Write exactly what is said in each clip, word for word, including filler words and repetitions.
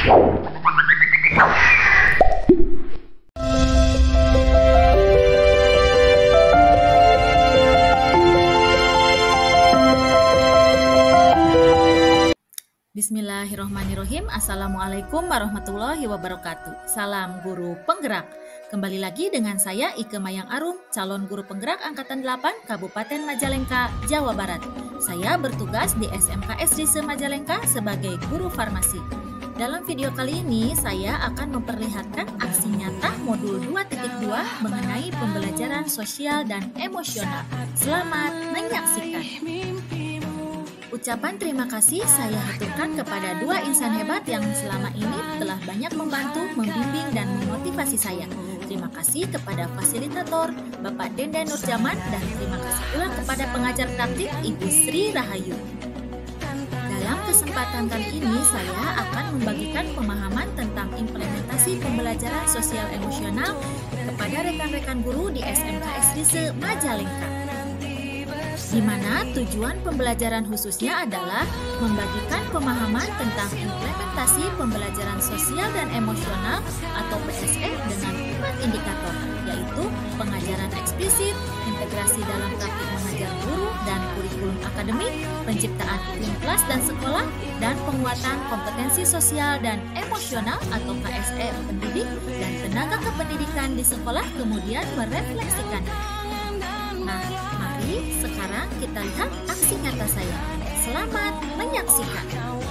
Bismillahirrohmanirrohim. Assalamualaikum warahmatullahi wabarakatuh. Salam guru penggerak. Kembali lagi dengan saya Ike Mayang Arum, calon guru penggerak Angkatan delapan Kabupaten Majalengka, Jawa Barat. Saya bertugas di S M K S Rise Majalengka sebagai guru farmasi. Dalam video kali ini saya akan memperlihatkan aksi nyata modul dua titik dua mengenai pembelajaran sosial dan emosional. Selamat menyaksikan. Ucapan terima kasih saya haturkan kepada dua insan hebat yang selama ini telah banyak membantu, membimbing, dan memotivasi saya. Terima kasih kepada fasilitator Bapak Denden Nurjaman dan terima kasih pula kepada pengajar praktik Ibu Sri Rahayu. Dalam kesempatan kali ini saya akan membagikan pemahaman tentang implementasi pembelajaran sosial emosional kepada rekan-rekan guru di S M K S Rise Majalengka, di mana tujuan pembelajaran khususnya adalah membagikan pemahaman tentang implementasi pembelajaran sosial dan emosional atau P S E dengan empat indikator, yaitu pengajaran eksplisit, integrasi dalam praktik mengajar guru dan kurikulum akademik, penciptaan iklim kelas dan sekolah, dan penguatan kompetensi sosial dan emosional atau K S E pendidik dan tenaga kependidikan di sekolah kemudian merefleksikan. Nah, mari sekarang kita lihat aksi nyata saya. Selamat menyaksikan.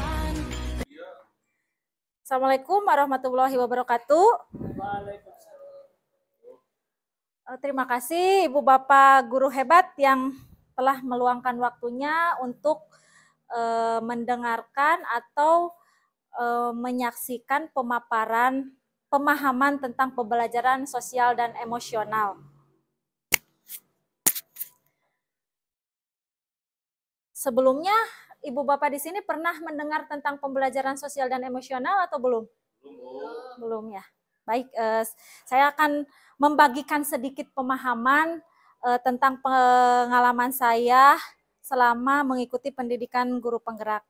Assalamualaikum warahmatullahi wabarakatuh. Terima kasih Ibu Bapak guru hebat yang telah meluangkan waktunya untuk uh, mendengarkan atau uh, menyaksikan pemaparan pemahaman tentang pembelajaran sosial dan emosional. Sebelumnya, Ibu Bapak di sini pernah mendengar tentang pembelajaran sosial dan emosional atau belum? Belum. Belum ya. Baik, eh, saya akan membagikan sedikit pemahaman eh, tentang pengalaman saya selama mengikuti pendidikan guru penggerak.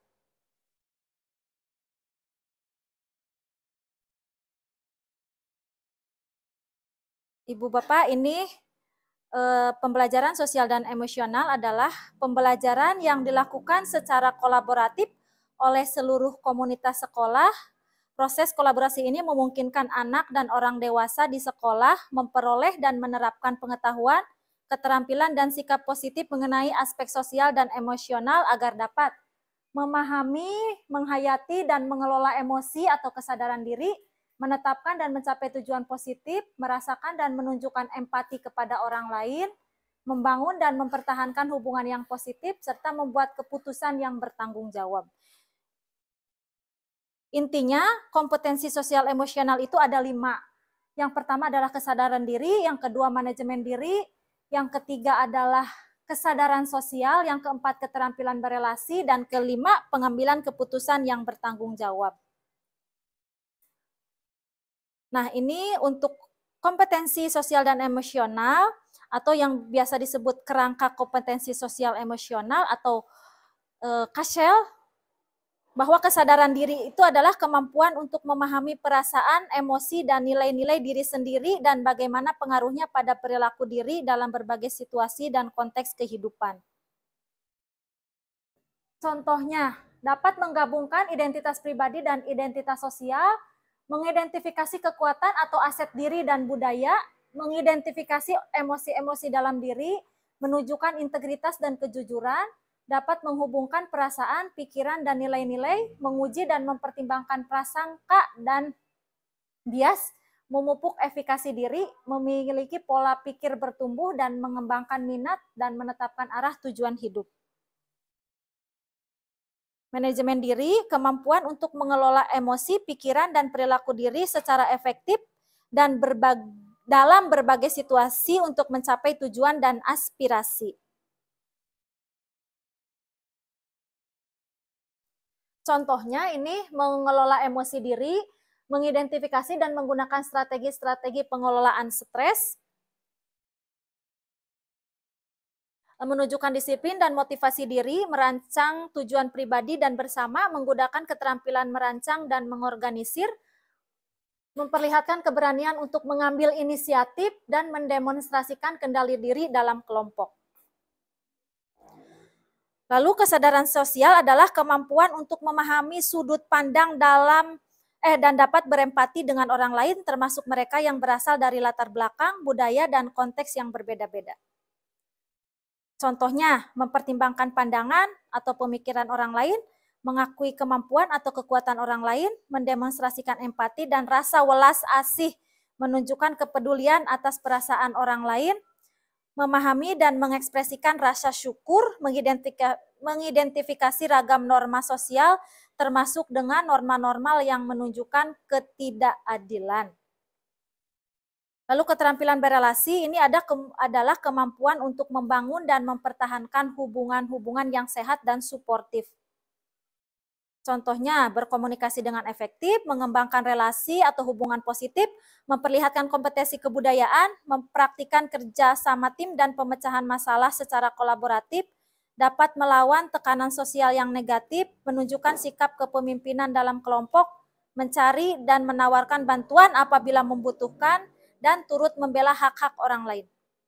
Ibu Bapak, ini pembelajaran sosial dan emosional adalah pembelajaran yang dilakukan secara kolaboratif oleh seluruh komunitas sekolah. Proses kolaborasi ini memungkinkan anak dan orang dewasa di sekolah memperoleh dan menerapkan pengetahuan, keterampilan, dan sikap positif mengenai aspek sosial dan emosional agar dapat memahami, menghayati, dan mengelola emosi atau kesadaran diri, menetapkan dan mencapai tujuan positif, merasakan dan menunjukkan empati kepada orang lain, membangun dan mempertahankan hubungan yang positif, serta membuat keputusan yang bertanggung jawab. Intinya, kompetensi sosial emosional itu ada lima. Yang pertama adalah kesadaran diri, yang kedua manajemen diri, yang ketiga adalah kesadaran sosial, yang keempat keterampilan berelasi, dan kelima pengambilan keputusan yang bertanggung jawab. Nah, ini untuk kompetensi sosial dan emosional atau yang biasa disebut kerangka kompetensi sosial emosional atau e, K S E L, bahwa kesadaran diri itu adalah kemampuan untuk memahami perasaan, emosi, dan nilai-nilai diri sendiri dan bagaimana pengaruhnya pada perilaku diri dalam berbagai situasi dan konteks kehidupan. Contohnya, dapat menggabungkan identitas pribadi dan identitas sosial, mengidentifikasi kekuatan atau aset diri dan budaya, mengidentifikasi emosi-emosi dalam diri, menunjukkan integritas dan kejujuran, dapat menghubungkan perasaan, pikiran, dan nilai-nilai, menguji dan mempertimbangkan prasangka dan bias, memupuk efikasi diri, memiliki pola pikir bertumbuh dan mengembangkan minat, dan menetapkan arah tujuan hidup. Manajemen diri, kemampuan untuk mengelola emosi, pikiran, dan perilaku diri secara efektif dan berbag dalam berbagai situasi untuk mencapai tujuan dan aspirasi. Contohnya ini mengelola emosi diri, mengidentifikasi dan menggunakan strategi-strategi pengelolaan stres, menunjukkan disiplin dan motivasi diri, merancang tujuan pribadi dan bersama, menggunakan keterampilan merancang dan mengorganisir, memperlihatkan keberanian untuk mengambil inisiatif dan mendemonstrasikan kendali diri dalam kelompok. Lalu kesadaran sosial adalah kemampuan untuk memahami sudut pandang dalam eh dan dapat berempati dengan orang lain, termasuk mereka yang berasal dari latar belakang, budaya, dan konteks yang berbeda-beda. Contohnya, mempertimbangkan pandangan atau pemikiran orang lain, mengakui kemampuan atau kekuatan orang lain, mendemonstrasikan empati dan rasa welas asih, menunjukkan kepedulian atas perasaan orang lain, memahami dan mengekspresikan rasa syukur, mengidentifikasi ragam norma sosial, termasuk dengan norma-norma yang menunjukkan ketidakadilan. Lalu keterampilan berelasi ini ada ke, adalah kemampuan untuk membangun dan mempertahankan hubungan-hubungan yang sehat dan suportif. Contohnya, berkomunikasi dengan efektif, mengembangkan relasi atau hubungan positif, memperlihatkan kompetensi kebudayaan, mempraktikkan kerja sama tim dan pemecahan masalah secara kolaboratif, dapat melawan tekanan sosial yang negatif, menunjukkan sikap kepemimpinan dalam kelompok, mencari dan menawarkan bantuan apabila membutuhkan, dan turut membela hak-hak orang lain.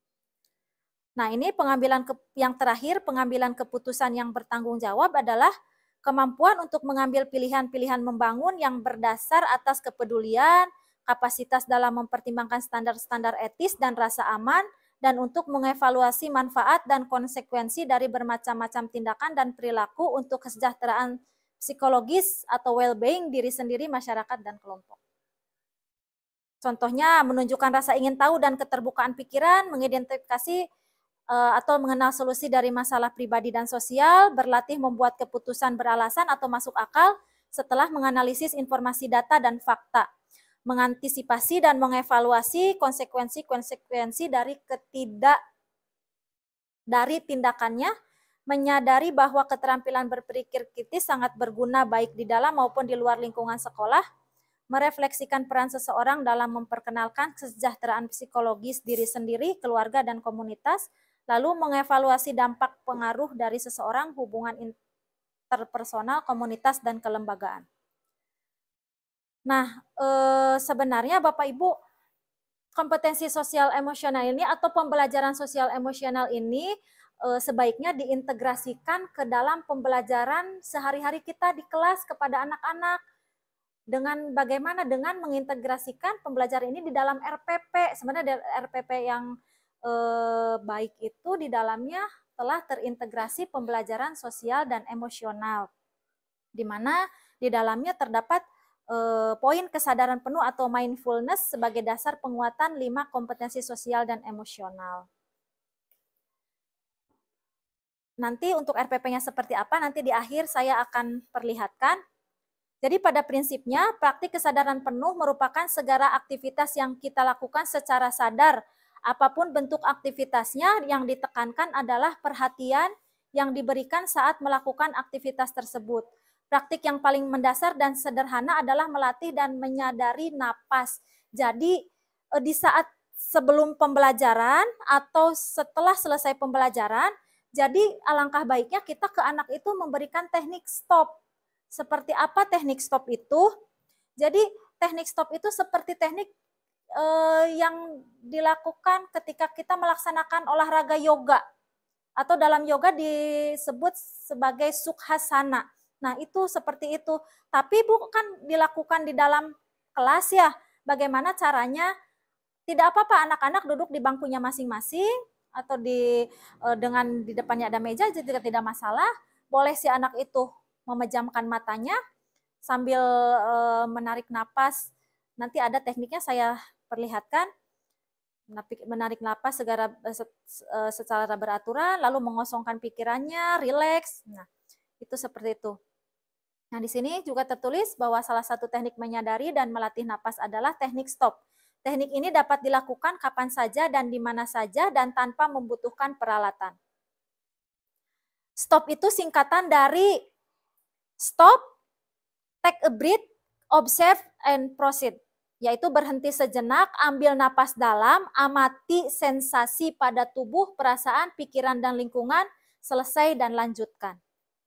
Nah, ini pengambilan ke, yang terakhir, pengambilan keputusan yang bertanggung jawab adalah kemampuan untuk mengambil pilihan-pilihan membangun yang berdasar atas kepedulian, kapasitas dalam mempertimbangkan standar-standar etis dan rasa aman, dan untuk mengevaluasi manfaat dan konsekuensi dari bermacam-macam tindakan dan perilaku untuk kesejahteraan psikologis atau well-being diri sendiri, masyarakat, dan kelompok. Contohnya, menunjukkan rasa ingin tahu dan keterbukaan pikiran, mengidentifikasi uh, atau mengenal solusi dari masalah pribadi dan sosial, berlatih membuat keputusan beralasan atau masuk akal setelah menganalisis informasi data dan fakta, mengantisipasi dan mengevaluasi konsekuensi-konsekuensi dari ketidak dari tindakannya, menyadari bahwa keterampilan berpikir kritis sangat berguna baik di dalam maupun di luar lingkungan sekolah, merefleksikan peran seseorang dalam memperkenalkan kesejahteraan psikologis diri sendiri, keluarga, dan komunitas, lalu mengevaluasi dampak pengaruh dari seseorang, hubungan interpersonal, komunitas, dan kelembagaan. Nah, eh, sebenarnya Bapak Ibu, kompetensi sosial emosional ini atau pembelajaran sosial emosional ini eh, sebaiknya diintegrasikan ke dalam pembelajaran sehari-hari kita di kelas kepada anak-anak. Dengan bagaimana? Dengan mengintegrasikan pembelajaran ini di dalam R P P. Sebenarnya R P P yang eh, baik itu di dalamnya telah terintegrasi pembelajaran sosial dan emosional, di mana di dalamnya terdapat eh, poin kesadaran penuh atau mindfulness sebagai dasar penguatan lima kompetensi sosial dan emosional. Nanti untuk R P P-nya seperti apa, nanti di akhir saya akan perlihatkan. Jadi pada prinsipnya, praktik kesadaran penuh merupakan segala aktivitas yang kita lakukan secara sadar. Apapun bentuk aktivitasnya, yang ditekankan adalah perhatian yang diberikan saat melakukan aktivitas tersebut. Praktik yang paling mendasar dan sederhana adalah melatih dan menyadari napas. Jadi di saat sebelum pembelajaran atau setelah selesai pembelajaran, jadi alangkah baiknya kita ke anak itu memberikan teknik stop. Seperti apa teknik stop itu? Jadi teknik stop itu seperti teknik eh, yang dilakukan ketika kita melaksanakan olahraga yoga. Atau dalam yoga disebut sebagai sukhasana. Nah itu seperti itu. Tapi bukan dilakukan di dalam kelas ya. Bagaimana caranya? Tidak apa-apa anak-anak duduk di bangkunya masing-masing. Atau di eh, dengan di depannya ada meja, jadi tidak masalah. Boleh si anak itu memejamkan matanya sambil e, menarik napas. Nanti ada tekniknya saya perlihatkan. Menarik napas segera, e, secara beraturan, lalu mengosongkan pikirannya, rileks. Nah, itu seperti itu. Nah, di sini juga tertulis bahwa salah satu teknik menyadari dan melatih napas adalah teknik stop. Teknik ini dapat dilakukan kapan saja dan di mana saja dan tanpa membutuhkan peralatan. Stop itu singkatan dari stop, take a breath, observe, and proceed. yaitu berhenti sejenak, ambil napas dalam, amati sensasi pada tubuh, perasaan, pikiran, dan lingkungan, selesai dan lanjutkan.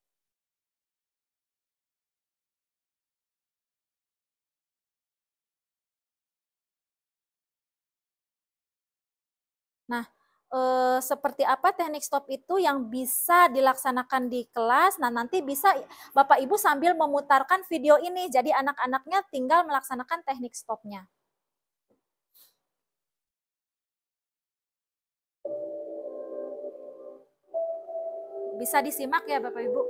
Nah, eh, seperti apa teknik stop itu yang bisa dilaksanakan di kelas? Nah, nanti bisa Bapak Ibu sambil memutarkan video ini, jadi anak-anaknya tinggal melaksanakan teknik stopnya. Bisa disimak ya Bapak Ibu.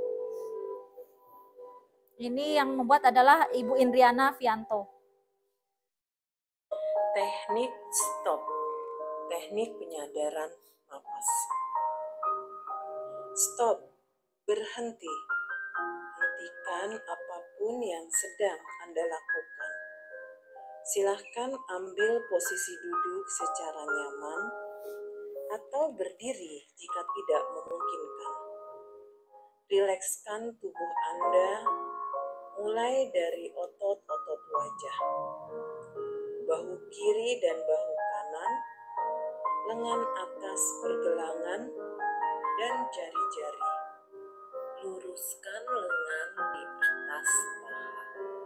Ini yang membuat adalah Ibu Indriana Fianto. Teknik stop, teknik penyadaran napas. Stop, berhenti. Hentikan apapun yang sedang Anda lakukan. Silahkan ambil posisi duduk secara nyaman atau berdiri jika tidak memungkinkan. Rilekskan tubuh Anda mulai dari otot-otot wajah, bahu kiri dan bahu kanan, lengan atas pergelangan, dan jari-jari. Luruskan lengan di atas paha.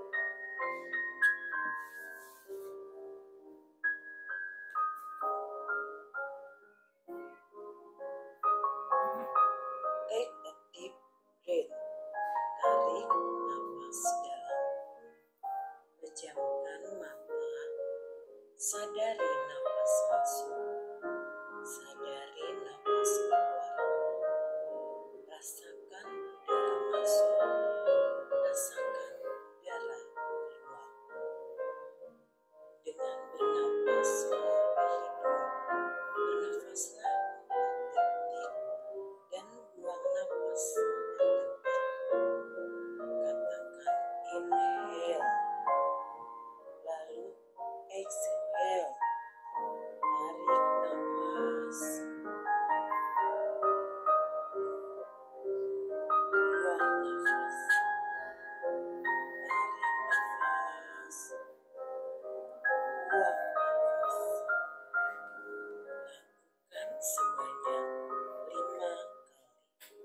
Take a deep breath. Tarik napas dalam. Pejamkan mata. Sadari napas masuk. Sadari napas keluar. Rasakan udara masuk. Rasakan udara keluar. Dengan bernapas melalui hidung, bernafaslah empat detik dan buang napas empat detik. Katakan inhale, lalu exhale. Tarik napas, buang nafas. Tarik nafas, buang nafas. Lakukan sebanyak lima kali.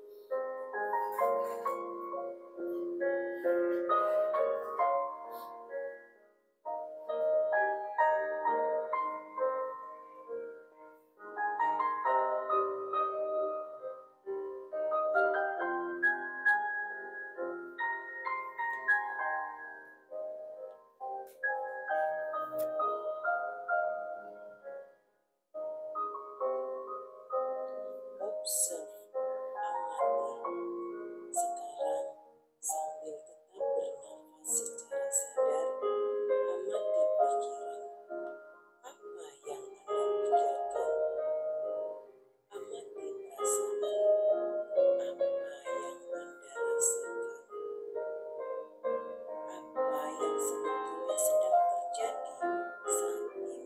Observe, amati. Sekarang sambil tetap bernafas secara sadar, amati pikiran. Apa yang Anda pikirkan? Amati perasaan. Apa yang Anda rasakan? Apa yang sebetulnya sedang terjadi saat ini?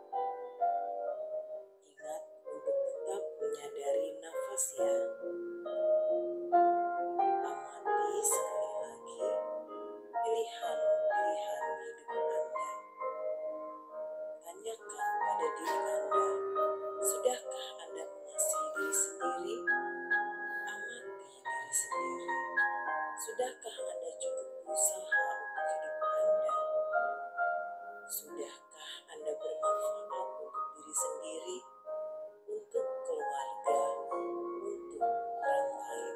Ingat untuk tetap menyadari nafas ya. Amati sekali lagi pilihan-pilihan hidup Anda. Tanyakan pada diri Anda, sudahkah Anda mengasihi diri sendiri? Amati diri sendiri. Sudahkah Anda cukup berusaha untuk hidup Anda? Sudahkah Anda bermanfaat untuk diri sendiri, untuk keluarga, untuk orang lain?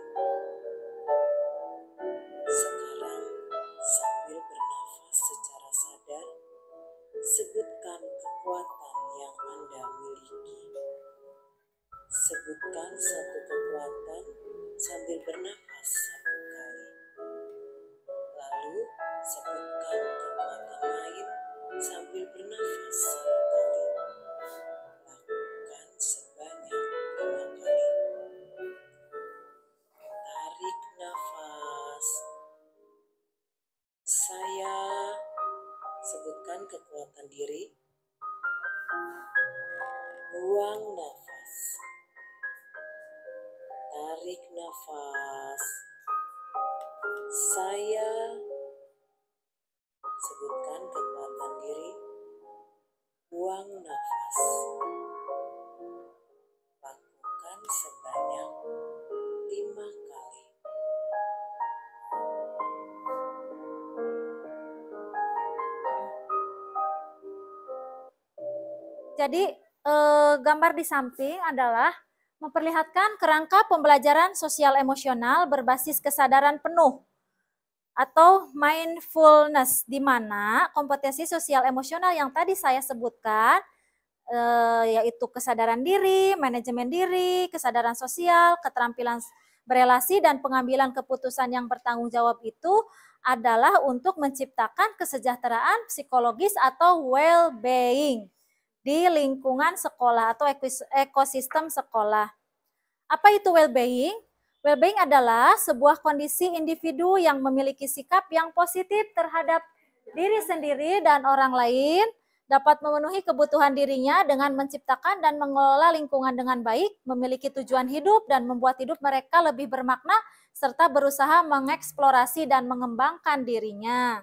Sekarang, sambil bernafas secara sadar, sebutkan kekuatan yang Anda miliki. Sebutkan satu kekuatan sambil bernafas satu kali. Lalu, sebutkan kekuatan lain sambil bernafas satu kali. Lakukan sebanyak lima kali. Tarik nafas. Saya sebutkan kekuatan diri. Buang nafas. Tarik nafas. Saya sebutkan kekuatan diri. buang nafas. Lakukan sebanyak lima kali. Jadi eh, gambar di samping adalah memperlihatkan kerangka pembelajaran sosial emosional berbasis kesadaran penuh atau mindfulness, di mana kompetensi sosial emosional yang tadi saya sebutkan eh, yaitu kesadaran diri, manajemen diri, kesadaran sosial, keterampilan berelasi, dan pengambilan keputusan yang bertanggung jawab itu adalah untuk menciptakan kesejahteraan psikologis atau well-being di lingkungan sekolah atau ekosistem sekolah. Apa itu well-being? Well-being adalah sebuah kondisi individu yang memiliki sikap yang positif terhadap diri sendiri dan orang lain, dapat memenuhi kebutuhan dirinya dengan menciptakan dan mengelola lingkungan dengan baik, memiliki tujuan hidup dan membuat hidup mereka lebih bermakna, serta berusaha mengeksplorasi dan mengembangkan dirinya.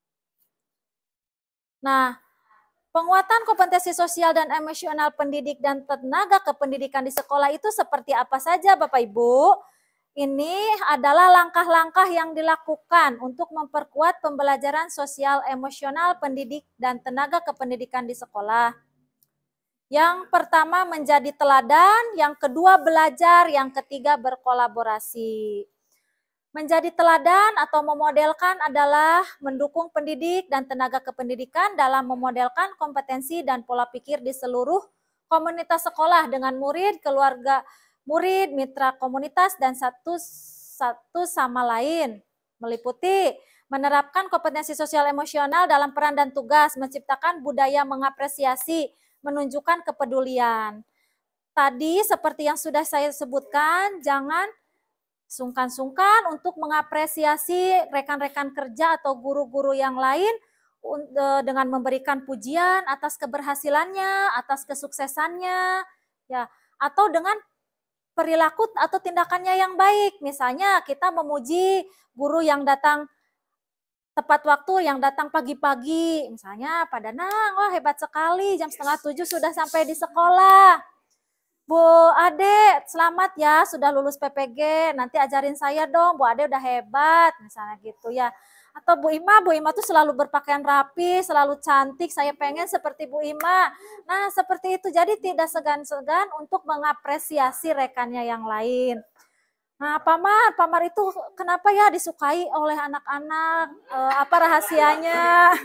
Nah, penguatan kompetensi sosial dan emosional pendidik dan tenaga kependidikan di sekolah itu seperti apa saja Bapak Ibu? Ini adalah langkah-langkah yang dilakukan untuk memperkuat pembelajaran sosial emosional pendidik dan tenaga kependidikan di sekolah. Yang pertama menjadi teladan, yang kedua belajar, yang ketiga berkolaborasi. Menjadi teladan atau memodelkan adalah mendukung pendidik dan tenaga kependidikan dalam memodelkan kompetensi dan pola pikir di seluruh komunitas sekolah dengan murid, keluarga murid, mitra komunitas, dan satu, satu sama lain. Meliputi menerapkan kompetensi sosial emosional dalam peran dan tugas, menciptakan budaya mengapresiasi, menunjukkan kepedulian. Tadi seperti yang sudah saya sebutkan, jangan sungkan-sungkan untuk mengapresiasi rekan-rekan kerja atau guru-guru yang lain dengan memberikan pujian atas keberhasilannya, atas kesuksesannya, ya, atau dengan perilaku atau tindakannya yang baik. Misalnya kita memuji guru yang datang tepat waktu, yang datang pagi-pagi, misalnya Pak Danang, wah hebat sekali, jam setengah tujuh sudah sampai di sekolah. Bu Ade, selamat ya, sudah lulus P P G, nanti ajarin saya dong, Bu Ade udah hebat, misalnya gitu ya. Atau Bu Ima, Bu Ima tuh selalu berpakaian rapi, selalu cantik, saya pengen seperti Bu Ima. Nah, seperti itu, jadi tidak segan-segan untuk mengapresiasi rekannya yang lain. Nah, Pak Mar, Pak Mar itu kenapa ya disukai oleh anak-anak, e, apa rahasianya?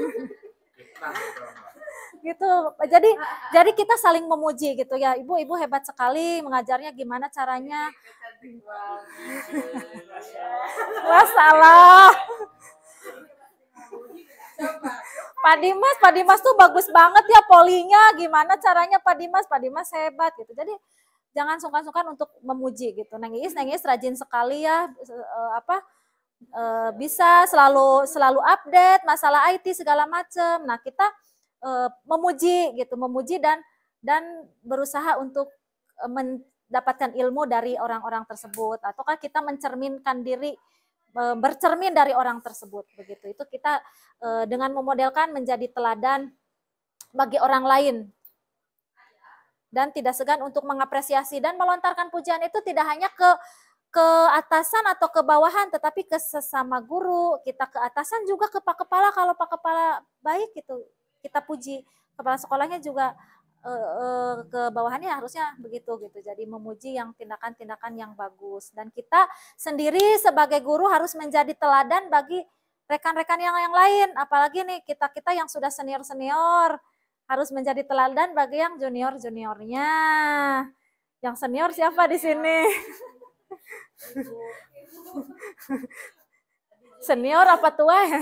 Gitu. Jadi jadi kita saling memuji gitu ya. Ibu ibu hebat sekali, mengajarnya gimana caranya? Wah, salah. Pak Dimas, Pak Dimas tuh bagus banget ya polinya. Gimana caranya Pak Dimas? Pak Dimas hebat gitu. Jadi jangan sungkan-sungkan untuk memuji gitu. Neng Iis, Neng Iis rajin sekali ya, e, apa e, bisa selalu selalu update masalah I T segala macam. Nah, kita Uh, memuji gitu, memuji dan dan berusaha untuk uh, mendapatkan ilmu dari orang-orang tersebut, ataukah kita mencerminkan diri, uh, bercermin dari orang tersebut, begitu. Itu kita uh, dengan memodelkan menjadi teladan bagi orang lain dan tidak segan untuk mengapresiasi dan melontarkan pujian itu tidak hanya ke ke atasan atau ke bawahan, tetapi ke sesama guru, kita ke atasan juga ke Pak Kepala, kalau Pak Kepala baik gitu kita puji, kepala sekolahnya juga e, e, ke bawahannya harusnya begitu gitu. Jadi memuji yang tindakan-tindakan yang bagus, dan kita sendiri sebagai guru harus menjadi teladan bagi rekan-rekan yang yang lain. Apalagi nih kita-kita yang sudah senior-senior harus menjadi teladan bagi yang junior-juniornya. Yang senior siapa di sini? Senior apa tua ya?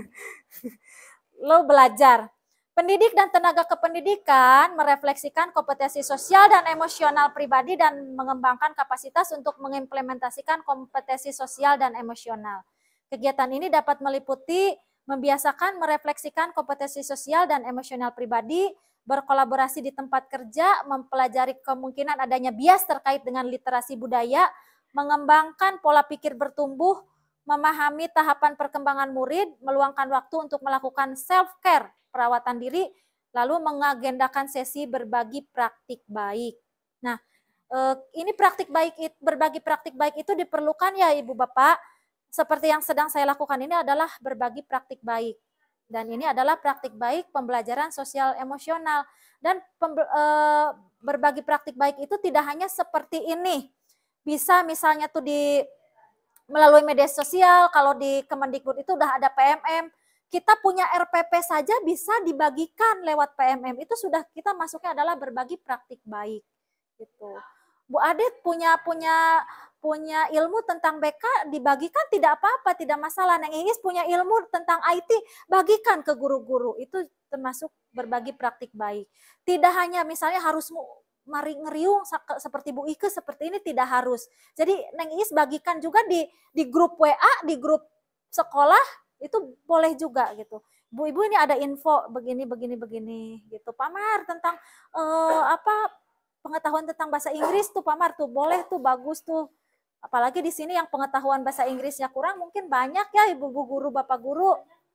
Lo belajar. Pendidik dan tenaga kependidikan merefleksikan kompetensi sosial dan emosional pribadi dan mengembangkan kapasitas untuk mengimplementasikan kompetensi sosial dan emosional. Kegiatan ini dapat meliputi membiasakan merefleksikan kompetensi sosial dan emosional pribadi, berkolaborasi di tempat kerja, mempelajari kemungkinan adanya bias terkait dengan literasi budaya, mengembangkan pola pikir bertumbuh, memahami tahapan perkembangan murid, meluangkan waktu untuk melakukan self-care, perawatan diri, Lalu mengagendakan sesi berbagi praktik baik. Nah, eh, ini praktik baik, berbagi praktik baik itu diperlukan ya Ibu Bapak. Seperti yang sedang saya lakukan ini adalah berbagi praktik baik. Dan ini adalah praktik baik pembelajaran sosial emosional. Dan eh, berbagi praktik baik itu tidak hanya seperti ini. Bisa misalnya tuh di melalui media sosial, kalau di Kemendikbud itu udah ada P M M, kita punya R P P saja bisa dibagikan lewat P M M, itu sudah kita masuknya adalah berbagi praktik baik gitu. Bu Adit punya punya punya ilmu tentang B K, dibagikan tidak apa-apa, tidak masalah. Neng Iis punya ilmu tentang I T, bagikan ke guru-guru, itu termasuk berbagi praktik baik. Tidak hanya misalnya harus mari ngeriung seperti Bu Ike seperti ini, tidak harus. Jadi Neng Iis bagikan juga di di grup W A, di grup sekolah, itu boleh juga gitu. Bu Ibu ini ada info begini begini begini gitu. Pamar tentang eh, apa pengetahuan tentang bahasa Inggris tuh Pamar tuh boleh tuh, bagus tuh. Apalagi di sini yang pengetahuan bahasa Inggrisnya kurang, mungkin banyak ya ibu-ibu guru, bapak guru.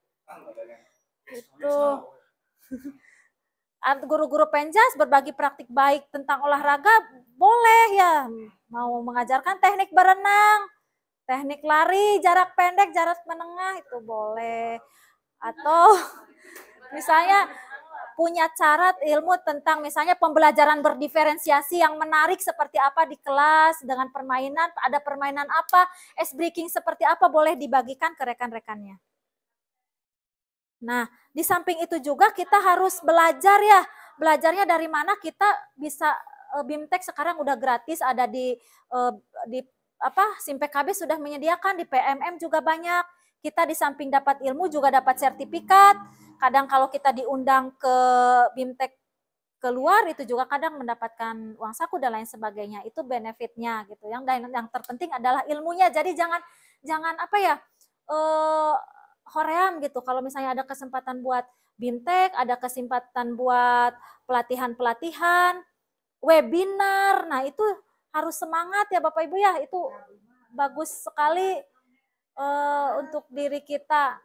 Itu guru-guru penjas berbagi praktik baik tentang olahraga boleh ya, mau mengajarkan teknik berenang, teknik lari jarak pendek, jarak menengah itu boleh. Atau misalnya punya cara ilmu tentang misalnya pembelajaran berdiferensiasi yang menarik seperti apa di kelas dengan permainan, ada permainan apa, ice breaking seperti apa, boleh dibagikan ke rekan-rekannya. Nah, di samping itu juga kita harus belajar ya. Belajarnya dari mana? Kita bisa BIMTEK sekarang udah gratis, ada di di apa SIM P K B sudah menyediakan, di P M M juga banyak. Kita di samping dapat ilmu juga dapat sertifikat. Kadang kalau kita diundang ke BIMTEK keluar itu juga kadang mendapatkan uang saku dan lain sebagainya. Itu benefitnya gitu. Yang yang terpenting adalah ilmunya. Jadi jangan jangan apa ya? Eh, hoream gitu. Kalau misalnya ada kesempatan buat BIMTEK, ada kesempatan buat pelatihan-pelatihan, webinar. Nah, itu harus semangat ya Bapak Ibu ya. Itu bagus sekali uh, untuk diri kita.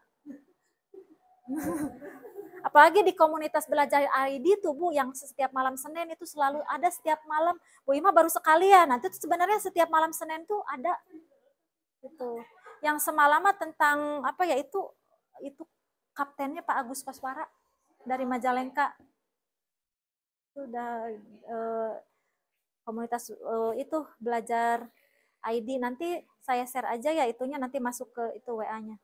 Apalagi di komunitas belajar I D tuh Bu, yang setiap malam Senin itu selalu ada setiap malam. Bu Ima baru sekali ya. Nanti sebenarnya setiap malam Senin tuh ada gitu. Yang semalaman tentang apa ya, itu itu kaptennya Pak Agus Koswara dari Majalengka. Sudah eh, komunitas eh, itu belajar I D, nanti saya share aja ya itunya, nanti masuk ke itu W A-nya.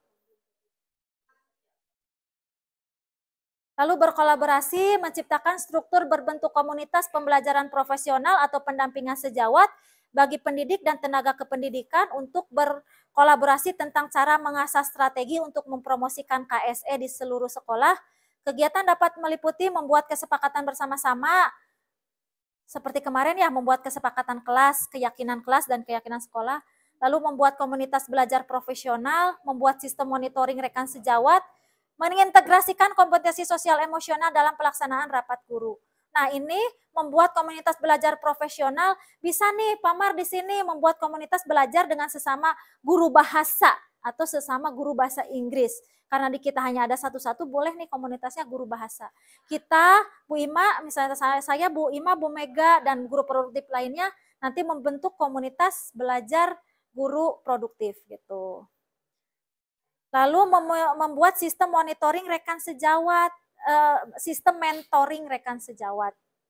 Lalu berkolaborasi menciptakan struktur berbentuk komunitas pembelajaran profesional atau pendampingan sejawat bagi pendidik dan tenaga kependidikan untuk berkolaborasi tentang cara mengasah strategi untuk mempromosikan K S E di seluruh sekolah. Kegiatan dapat meliputi membuat kesepakatan bersama-sama, seperti kemarin ya, membuat kesepakatan kelas, keyakinan kelas dan keyakinan sekolah, lalu membuat komunitas belajar profesional, membuat sistem monitoring rekan sejawat, mengintegrasikan kompetensi sosial emosional dalam pelaksanaan rapat guru. Nah, ini membuat komunitas belajar profesional, bisa nih Pamar di sini membuat komunitas belajar dengan sesama guru bahasa atau sesama guru bahasa Inggris. Karena di kita hanya ada satu-satu, boleh nih komunitasnya guru bahasa. Kita, Bu Ima, misalnya saya, saya Bu Ima, Bu Mega, dan guru produktif lainnya, nanti membentuk komunitas belajar guru produktif gitu. Lalu membuat sistem monitoring rekan sejawat, sistem mentoring rekan sejawat.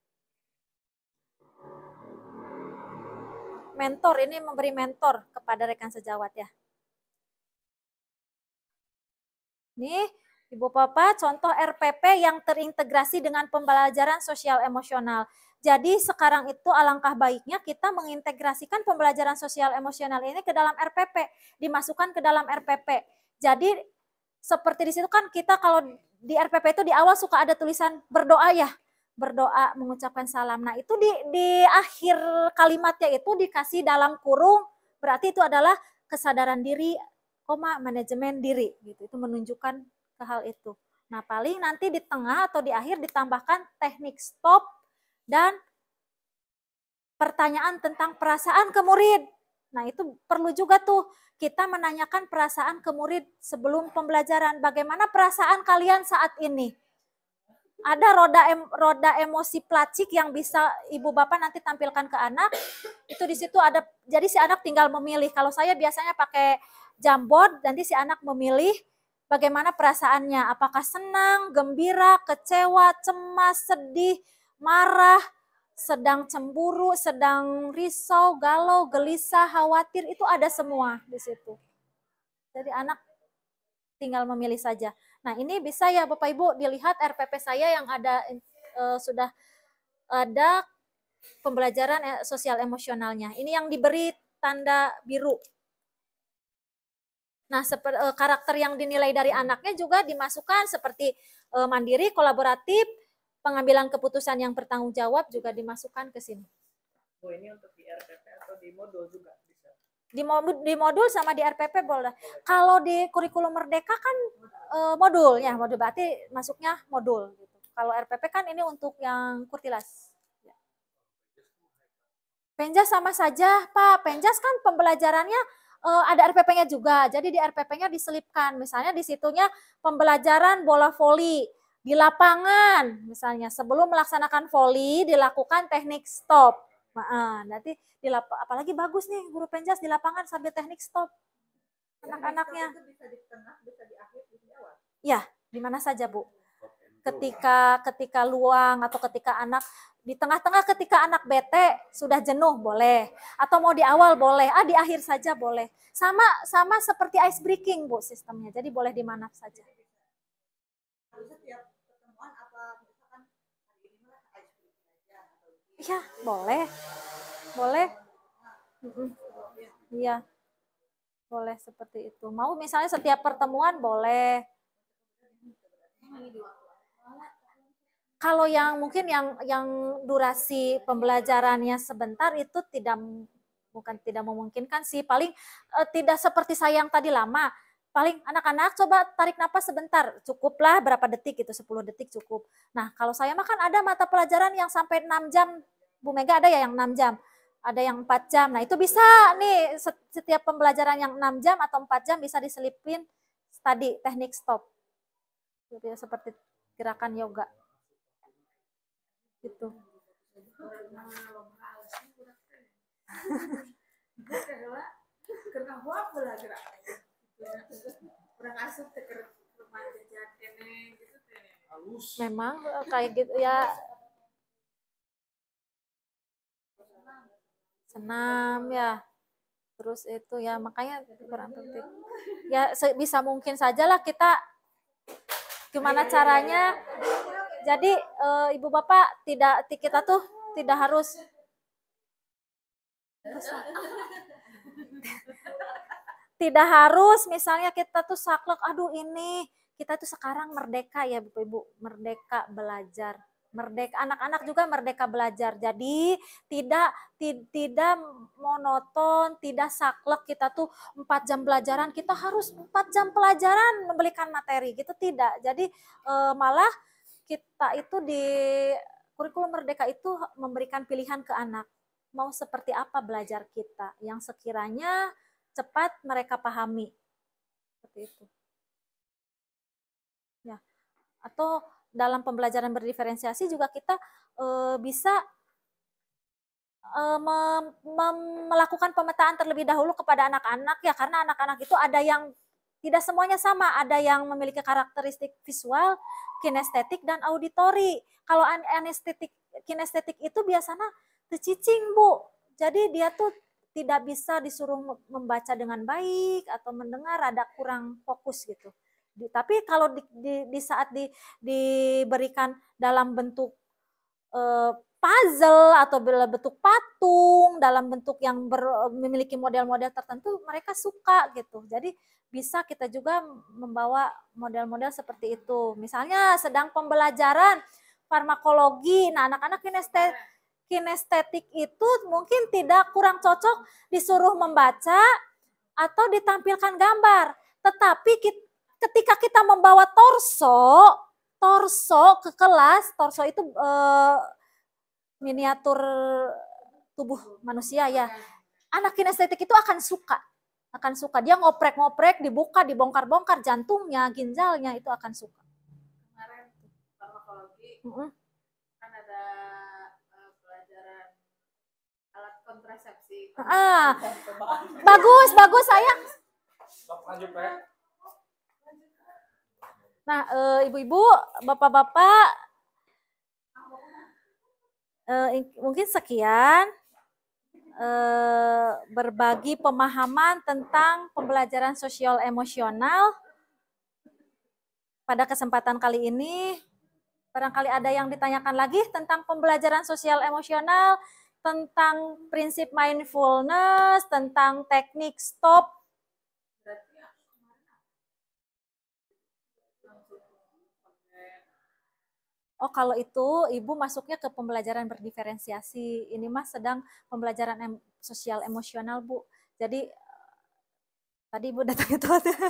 Mentor ini memberi mentor kepada rekan sejawat ya. Nih, Ibu Bapak, contoh R P P yang terintegrasi dengan pembelajaran sosial emosional. Jadi sekarang itu alangkah baiknya kita mengintegrasikan pembelajaran sosial emosional ini ke dalam R P P, dimasukkan ke dalam R P P. Jadi seperti di situ kan kita kalau di R P P itu di awal suka ada tulisan berdoa ya, berdoa mengucapkan salam. Nah itu di, di akhir kalimatnya itu dikasih dalam kurung, berarti itu adalah kesadaran diri, koma manajemen diri gitu. Itu menunjukkan ke hal itu. Nah paling nanti di tengah atau di akhir ditambahkan teknik stop dan pertanyaan tentang perasaan ke murid. Nah itu perlu juga tuh kita menanyakan perasaan ke murid sebelum pembelajaran. Bagaimana perasaan kalian saat ini? ada roda em, roda emosi placik yang bisa ibu bapak nanti tampilkan ke anak. Itu di situ ada, jadi si anak tinggal memilih. Kalau saya biasanya pakai jamboard, nanti si anak memilih bagaimana perasaannya, apakah senang, gembira, kecewa, cemas, sedih, marah, sedang cemburu, sedang risau, galau, gelisah, khawatir, itu ada semua di situ. Jadi anak tinggal memilih saja. Nah, ini bisa ya Bapak Ibu dilihat R P P saya yang ada eh, sudah ada pembelajaran eh, sosial emosionalnya. Ini yang diberi tanda biru. Nah, seperti eh, karakter yang dinilai dari anaknya juga dimasukkan seperti eh, mandiri, kolaboratif, pengambilan keputusan yang bertanggung jawab juga dimasukkan ke sini. Oh, ini untuk di R P P atau di modul juga bisa? Di modul, di modul sama di R P P boleh. Kalau di kurikulum Merdeka kan e, modul ya, modul berarti masuknya modul. Gitu. Kalau R P P kan ini untuk yang kurtilas. Penjas sama saja Pak, Penjas kan pembelajarannya e, ada R P P-nya juga. Jadi di R P P-nya diselipkan. Misalnya di situnya pembelajaran bola voli di lapangan. Misalnya sebelum melaksanakan voli dilakukan teknik stop. Nah, nanti di lap apalagi bagus nih guru Penjas di lapangan sambil teknik stop anak-anaknya. Bisa di tengah, bisa di akhir, bisa di awal. Ya, di mana saja Bu. Ketika ketika luang atau ketika anak di tengah-tengah, ketika anak bete sudah jenuh boleh, atau mau di awal boleh, ah di akhir saja boleh. Sama sama seperti ice breaking Bu sistemnya. Jadi boleh di mana saja. Iya, boleh. Boleh. Iya. Boleh seperti itu. Mau misalnya setiap pertemuan boleh. Kalau yang mungkin yang yang durasi pembelajarannya sebentar itu tidak bukan tidak memungkinkan sih. Paling eh, tidak seperti saya yang tadi lama. Paling anak-anak coba tarik napas sebentar, cukuplah berapa detik itu, sepuluh detik cukup. Nah, kalau saya mah kan ada mata pelajaran yang sampai enam jam, Bu Mega ada ya yang enam jam, ada yang empat jam. Nah, itu bisa nih setiap pembelajaran yang enam jam atau empat jam bisa diselipin tadi teknik stop. Seperti gerakan yoga. Gitu. Memang kayak gitu ya, senam ya, terus itu ya makanya kurang penting ya, bisa mungkin sajalah kita gimana caranya. Jadi e, ibu bapak tidak kita tuh tidak harus tidak harus misalnya kita tuh saklek, aduh ini kita tuh sekarang merdeka ya Bapak Ibu, merdeka belajar, merdeka anak-anak juga merdeka belajar. Jadi tidak tidak monoton, tidak saklek kita tuh empat jam pelajaran, kita harus empat jam pelajaran memberikan materi gitu, tidak. Jadi e, malah kita itu di kurikulum Merdeka itu memberikan pilihan ke anak, mau seperti apa belajar kita yang sekiranya cepat mereka pahami, seperti itu. Ya, atau dalam pembelajaran berdiferensiasi juga kita e, bisa e, mem, mem, melakukan pemetaan terlebih dahulu kepada anak-anak ya, karena anak-anak itu ada yang tidak semuanya sama, ada yang memiliki karakteristik visual, kinestetik, dan auditori. Kalau anestetik, kinestetik itu biasanya tercicing Bu, jadi dia tuh tidak bisa disuruh membaca dengan baik atau mendengar ada kurang fokus gitu. Di, tapi kalau di, di, di saat di, diberikan dalam bentuk eh, puzzle atau dalam bentuk patung, dalam bentuk yang ber, memiliki model-model tertentu, mereka suka gitu. Jadi bisa kita juga membawa model-model seperti itu. Misalnya sedang pembelajaran farmakologi, nah anak-anak kinestetik kinestetik itu mungkin tidak kurang cocok disuruh membaca atau ditampilkan gambar. Tetapi kita, ketika kita membawa torso, torso ke kelas, torso itu eh, miniatur tubuh manusia ya. Anak kinestetik itu akan suka, akan suka. Dia ngoprek-ngoprek, dibuka, dibongkar-bongkar jantungnya, ginjalnya itu akan suka. Kemarin farmakologi Mm-mm. Kan ada uh, pelajaran alat kontrasepsi. Ah, bagus, bagus sayang. Lanjut, Pak. Nah, eh, ibu-ibu, bapak-bapak, eh, mungkin sekian eh, berbagi pemahaman tentang pembelajaran sosial emosional. Pada kesempatan kali ini, barangkali ada yang ditanyakan lagi tentang pembelajaran sosial emosional, tentang prinsip mindfulness, tentang teknik stop. Oh, kalau itu Ibu masuknya ke pembelajaran berdiferensiasi. Ini Mas sedang pembelajaran em sosial emosional, Bu. Jadi tadi Ibu datang itu.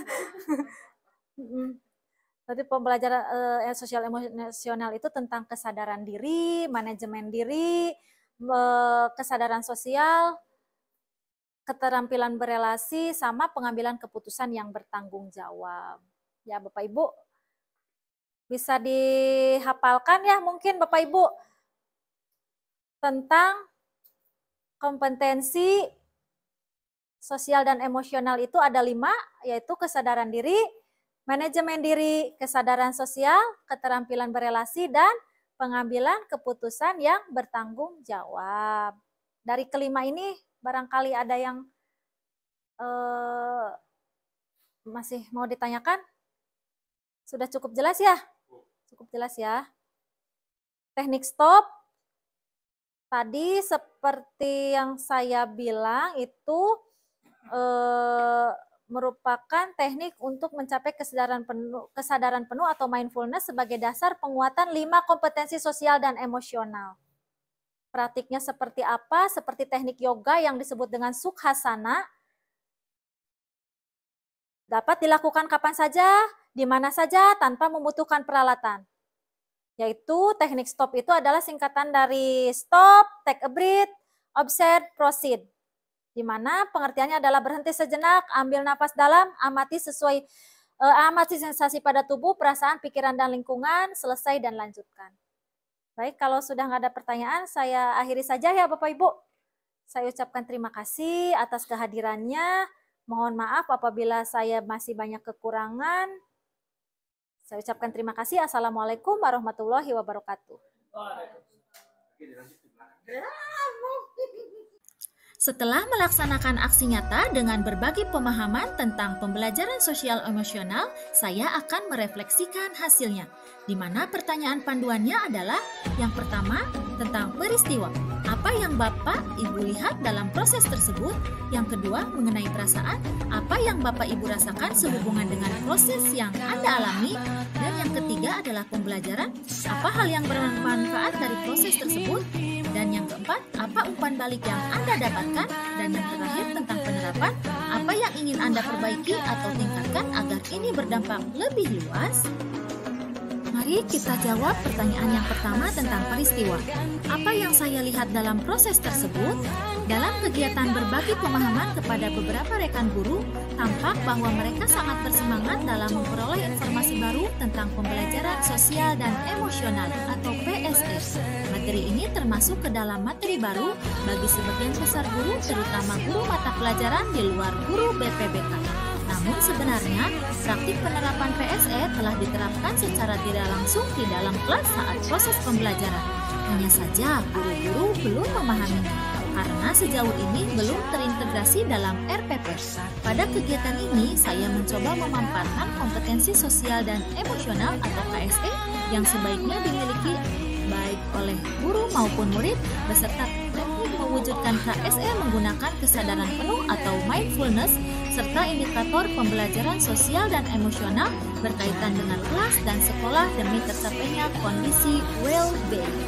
Tadi pembelajaran eh, sosial emosional itu tentang kesadaran diri, manajemen diri, eh, kesadaran sosial, keterampilan berelasi, sama pengambilan keputusan yang bertanggung jawab. Ya, Bapak Ibu, bisa dihafalkan ya mungkin Bapak Ibu tentang kompetensi sosial dan emosional itu ada lima, yaitu kesadaran diri, manajemen diri, kesadaran sosial, keterampilan berelasi, dan pengambilan keputusan yang bertanggung jawab. Dari kelima ini barangkali ada yang eh, masih mau ditanyakan? Sudah cukup jelas ya? Cukup jelas ya. Teknik stop, tadi seperti yang saya bilang itu eh, merupakan teknik untuk mencapai kesadaran penuh, kesadaran penuh atau mindfulness sebagai dasar penguatan lima kompetensi sosial dan emosional. Praktiknya seperti apa? Seperti teknik yoga yang disebut dengan sukhasana. Dapat dilakukan kapan saja, di mana saja, tanpa membutuhkan peralatan. Yaitu teknik stop itu adalah singkatan dari stop, take a breath, observe, proceed. Di mana pengertiannya adalah berhenti sejenak, ambil napas dalam, amati sesuai eh, amati sensasi pada tubuh, perasaan, pikiran, dan lingkungan, selesai dan lanjutkan. Baik, kalau sudah nggak ada pertanyaan, saya akhiri saja ya Bapak Ibu. Saya ucapkan terima kasih atas kehadirannya. Mohon maaf apabila saya masih banyak kekurangan. Saya ucapkan terima kasih. Assalamualaikum warahmatullahi wabarakatuh. Setelah melaksanakan aksi nyata dengan berbagi pemahaman tentang pembelajaran sosial emosional, saya akan merefleksikan hasilnya, di mana pertanyaan panduannya adalah yang pertama tentang peristiwa. Apa yang Bapak Ibu lihat dalam proses tersebut? Yang kedua mengenai perasaan, apa yang Bapak Ibu rasakan sehubungan dengan proses yang Anda alami? Dan yang ketiga adalah pembelajaran, apa hal yang bermanfaat dari proses tersebut? Dan yang keempat, apa umpan balik yang Anda dapatkan? Dan yang terakhir tentang penerapan, apa yang ingin Anda perbaiki atau tingkatkan agar ini berdampak lebih luas? Mari kita jawab pertanyaan yang pertama tentang peristiwa. Apa yang saya lihat dalam proses tersebut? Dalam kegiatan berbagi pemahaman kepada beberapa rekan guru, tampak bahwa mereka sangat bersemangat dalam memperoleh informasi baru tentang pembelajaran sosial dan emosional atau P S E. Materi ini termasuk ke dalam materi baru bagi sebagian besar guru, terutama guru mata pelajaran di luar guru B P B K. Namun sebenarnya, praktik penerapan P S E telah diterapkan secara tidak langsung di dalam kelas saat proses pembelajaran. Hanya saja guru-guru belum memahaminya, karena sejauh ini belum terintegrasi dalam R P P. Pada kegiatan ini, saya mencoba memanfaatkan kompetensi sosial dan emosional atau K S E yang sebaiknya dimiliki baik oleh guru maupun murid, beserta teknik mewujudkan K S E menggunakan kesadaran penuh atau mindfulness, serta indikator pembelajaran sosial dan emosional berkaitan dengan kelas dan sekolah demi tercapainya kondisi well-being.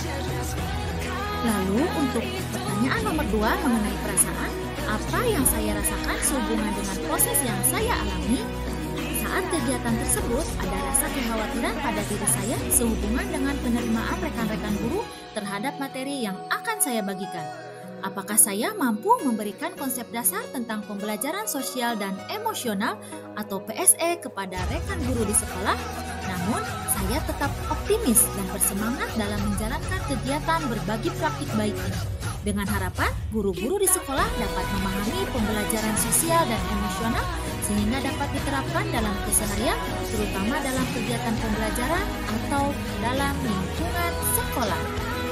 Lalu untuk pertanyaan nomor dua mengenai perasaan, apa yang saya rasakan sehubungan dengan proses yang saya alami? Saat kegiatan tersebut, ada rasa kekhawatiran pada diri saya sehubungan dengan penerimaan rekan-rekan guru terhadap materi yang akan saya bagikan. Apakah saya mampu memberikan konsep dasar tentang pembelajaran sosial dan emosional atau P S E kepada rekan guru di sekolah? Namun, saya tetap optimis dan bersemangat dalam menjalankan kegiatan berbagi praktik baik ini. Dengan harapan guru-guru di sekolah dapat memahami pembelajaran sosial dan emosional sehingga dapat diterapkan dalam keseharian, terutama dalam kegiatan pembelajaran atau dalam lingkungan sekolah.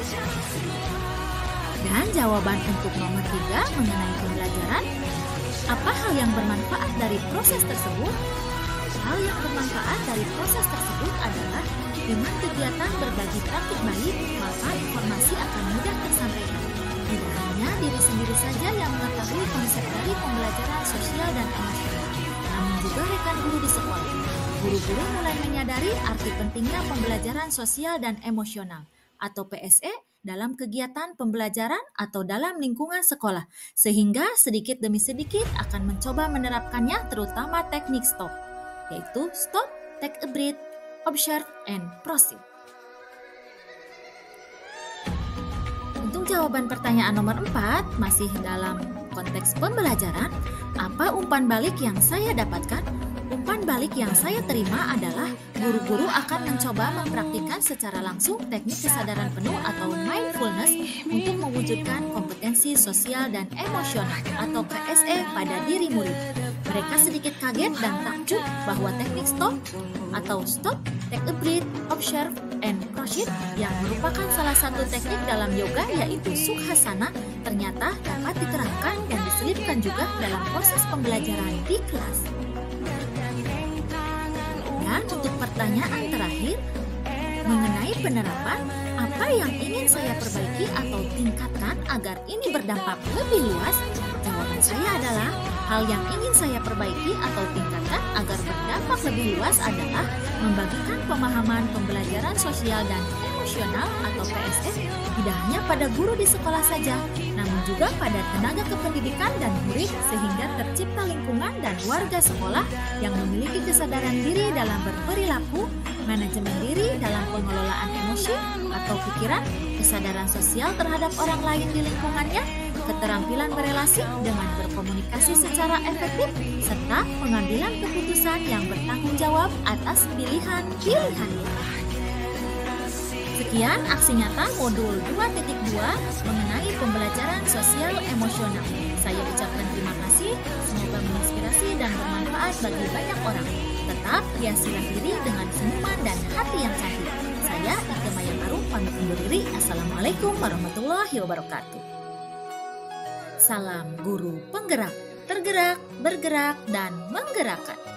Dan jawaban untuk nomor tiga mengenai pembelajaran, apa hal yang bermanfaat dari proses tersebut? Hal yang bermanfaat dari proses tersebut adalah dengan kegiatan berbagi praktik baik, maka informasi akan mudah tersampaikan. Tidak hanya diri sendiri saja yang mengetahui konsep dari pembelajaran sosial dan emosional, namun juga rekan guru di sekolah. Guru-guru mulai menyadari arti pentingnya pembelajaran sosial dan emosional atau P S E dalam kegiatan pembelajaran atau dalam lingkungan sekolah, sehingga sedikit demi sedikit akan mencoba menerapkannya terutama teknik STOP, yaitu stop, take a breath, observe, and proceed. Untuk jawaban pertanyaan nomor empat, masih dalam konteks pembelajaran, apa umpan balik yang saya dapatkan? Umpan balik yang saya terima adalah guru-guru akan mencoba mempraktikkan secara langsung teknik kesadaran penuh atau mindfulness untuk mewujudkan kompetensi sosial dan emosional atau K S E pada diri murid. Mereka sedikit kaget dan takjub bahwa teknik stop atau stop, take a breath, observe, and proceed yang merupakan salah satu teknik dalam yoga yaitu Sukhasana ternyata dapat diterapkan dan diselipkan juga dalam proses pembelajaran di kelas. Dan untuk pertanyaan terakhir, mengenai penerapan, apa yang ingin saya perbaiki atau tingkatkan agar ini berdampak lebih luas? Jawaban saya adalah, hal yang ingin saya perbaiki atau tingkatkan agar berdampak lebih luas adalah membagikan pemahaman pembelajaran sosial dan emosional atau P S E tidak hanya pada guru di sekolah saja, namun juga pada tenaga kependidikan dan murid sehingga tercipta lingkungan dan warga sekolah yang memiliki kesadaran diri dalam berperilaku, manajemen diri dalam pengelolaan emosi atau pikiran, kesadaran sosial terhadap orang lain di lingkungannya, keterampilan berelasi dengan berkomunikasi secara efektif, serta pengambilan keputusan yang bertanggung jawab atas pilihan-pilihannya. Sekian aksi nyata modul dua titik dua mengenai pembelajaran sosial emosional. Saya ucapkan terima kasih, semoga menginspirasi dan bermanfaat bagi banyak orang. Tetap hiasilah diri dengan senyuman dan hati yang cantik. Saya Ike Maya Arum pamit undur diri. Assalamualaikum warahmatullahi wabarakatuh. Salam guru penggerak, tergerak, bergerak, dan menggerakkan.